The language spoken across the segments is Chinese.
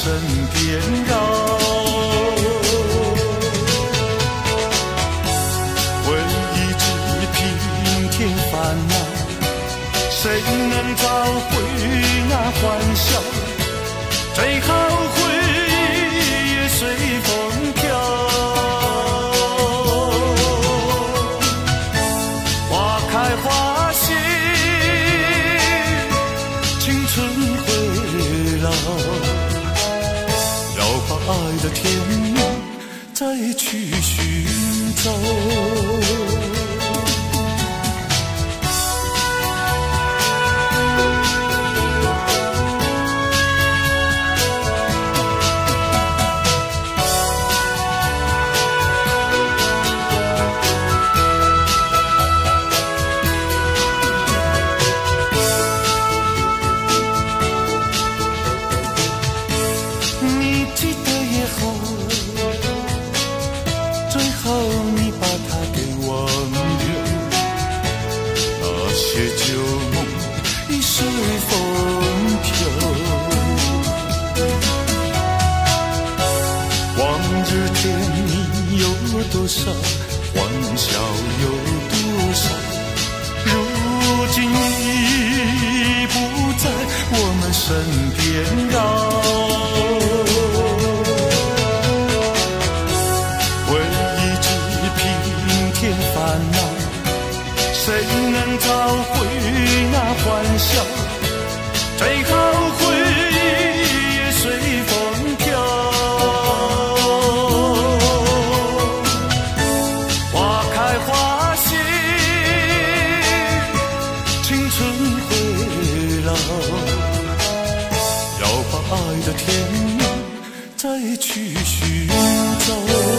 身边绕。为一纸平添烦恼，谁能找回那欢笑？最好回忆也随风飘。花开花谢，青春会老，要把爱的天命再去寻找。多少欢笑有多少，如今已不在我们身边绕。为一纸平添烦恼，谁能找回那欢笑？最好回忆也随风飘。爱的天命再去寻找，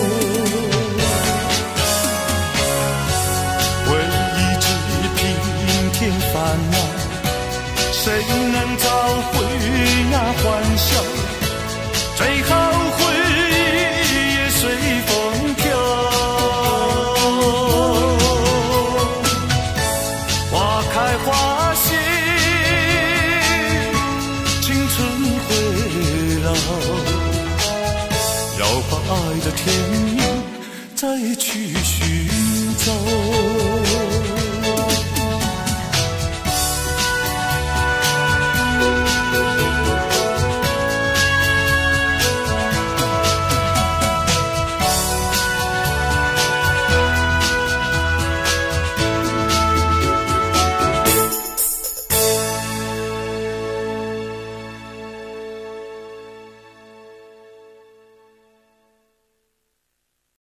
为一纸平添烦恼，谁能找回那欢笑？最好回忆也随风飘。花开花谢，要把爱的天